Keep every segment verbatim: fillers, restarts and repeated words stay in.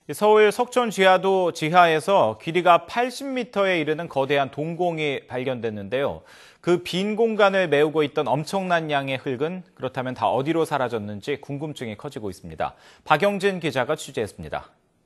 서울 석촌 지하도 지하에서 길이가 팔십 미터에 이르는 거대한 동공이 발견됐는데요. 그 빈 공간을 메우고 있던 엄청난 양의 흙은 그렇다면 다 어디로 사라졌는지 궁금증이 커지고 있습니다. 박영진 기자가 취재했습니다.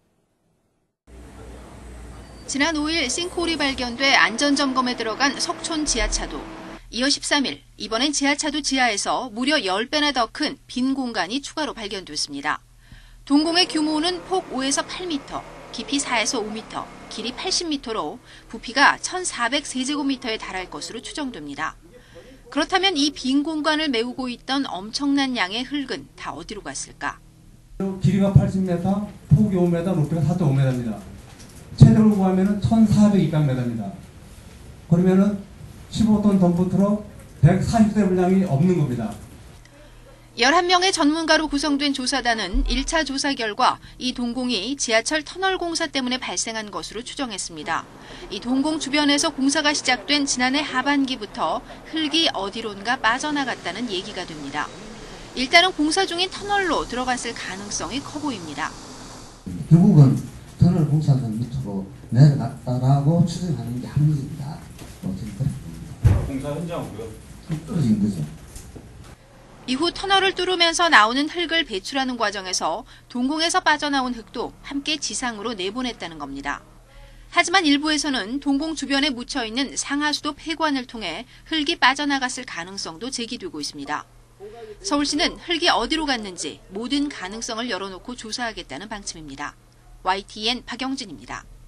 지난 오일 싱크홀이 발견돼 안전점검에 들어간 석촌 지하차도. 이어 십삼일, 이번엔 지하차도 지하에서 무려 십 배나 더 큰 빈 공간이 추가로 발견됐습니다. 동공의 규모는 폭 오에서 팔 미터, 깊이 사에서 오 미터, 길이 팔십 미터로 부피가 천사백 세제곱미터에 달할 것으로 추정됩니다. 그렇다면 이 빈 공간을 메우고 있던 엄청난 양의 흙은 다 어디로 갔을까? 길이가 팔십 미터, 폭이 오 미터, 높이가 사 점 오 미터입니다. 최대로 구하면 천사백이십삼 미터입니다. 그러면은 십오 톤 덤프 트럭 백사십 대 분량이 없는 겁니다. 열한 명의 전문가로 구성된 조사단은 일 차 조사 결과 이 동공이 지하철 터널 공사 때문에 발생한 것으로 추정했습니다. 이 동공 주변에서 공사가 시작된 지난해 하반기부터 흙이 어디론가 빠져나갔다는 얘기가 됩니다. 일단은 공사 중인 터널로 들어갔을 가능성이 커 보입니다. 결국은 터널 공사선 밑으로 내려갔다라고 추정하는 게 합리적이다. 공사 현장으로요? 떨어진 거죠. 이후 터널을 뚫으면서 나오는 흙을 배출하는 과정에서 동공에서 빠져나온 흙도 함께 지상으로 내보냈다는 겁니다. 하지만 일부에서는 동공 주변에 묻혀있는 상하수도 폐관을 통해 흙이 빠져나갔을 가능성도 제기되고 있습니다. 서울시는 흙이 어디로 갔는지 모든 가능성을 열어놓고 조사하겠다는 방침입니다. 와이티엔 박영진입니다.